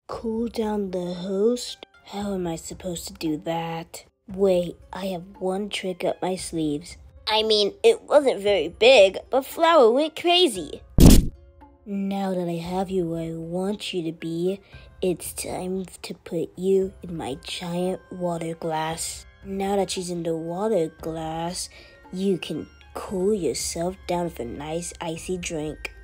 Cool down the host? How am I supposed to do that? Wait, I have one trick up my sleeves. I mean, it wasn't very big, but Flower went crazy. Now that I have you where I want you to be, it's time to put you in my giant water glass. Now that she's in the water glass, you can cool yourself down with a nice icy drink.